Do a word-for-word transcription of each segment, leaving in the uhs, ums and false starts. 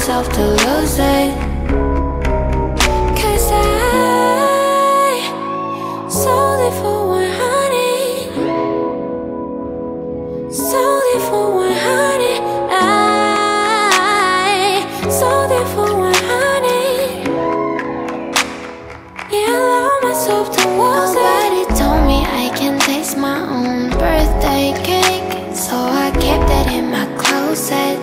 myself to lose it. Cause I sold it for one hundred, sold it for one hundred. I sold it for one hundred. Yeah, I allowed myself to lose it. Nobody told me I can taste my own birthday cake, so I kept it in my closet.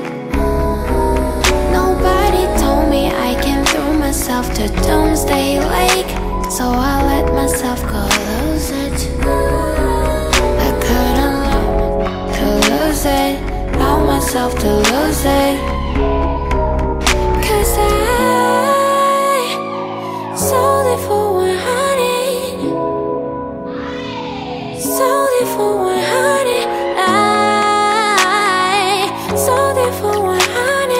Nobody told me I can throw myself to Doomsday Lake, so I let myself go lose it. I couldn't love to lose it, allow myself to lose it. Cause I sold it for one hundred, sold it for one hundred. I sold it for one hundred.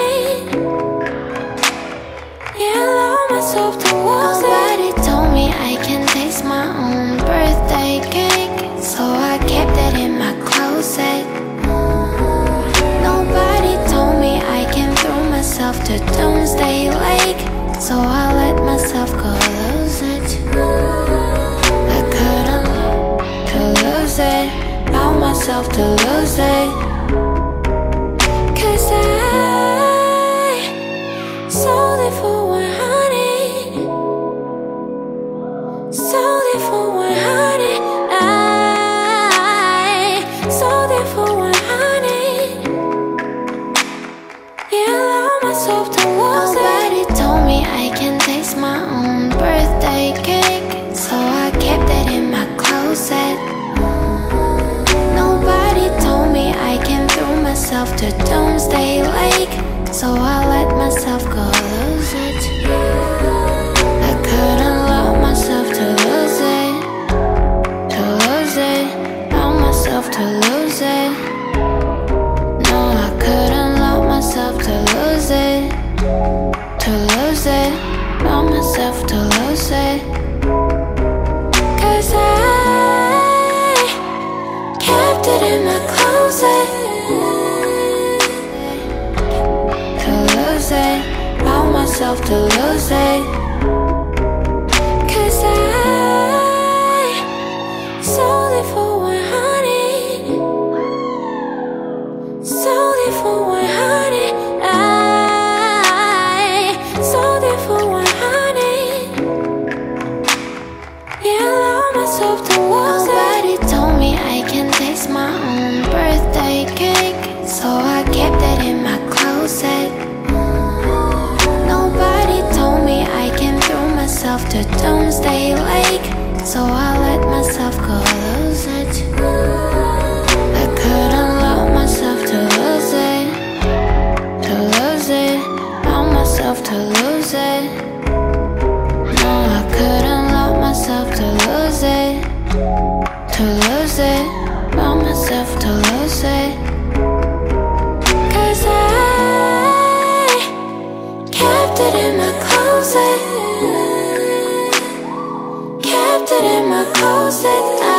Yeah, allow myself to lose it. Nobody told me I can taste my own birthday cake, so I kept it in my closet. Nobody told me I can throw myself to Doomsday Lake, so I let myself go lose it. I couldn't love to lose it, allow myself to lose it. Cause I sold it for one hundred, sold it for one hundred. I sold it for one hundred. Yeah, allow myself to lose it. Nobody told me I can taste my own birthday cake, so I kept it in my closet. Nobody told me I can throw myself to Doomsday Lake, so I let myself go lose it. I couldn't allow myself to lose it, to lose it, allow myself to lose it. No, I couldn't allow myself to lose it, to lose it, allow myself to lose it. Cause I kept it in my closet. To lose it, allow myself to lose it. Cause I sold it for one hundred, sold it for one hundred. I sold it for one hundred. Yeah, allow myself to lose it. Nobody told me I can taste my own birthday cake, so I kept it in my closet. Nobody told me I can throw myself to Doomsday Lake, so I let myself go lose it. I couldn't allow myself to lose it, to lose it, allow myself to lose it. No, I couldn't allow myself to lose it, to lose it, allow myself to lose it. Cause I kept it in my closet, kept it in my closet.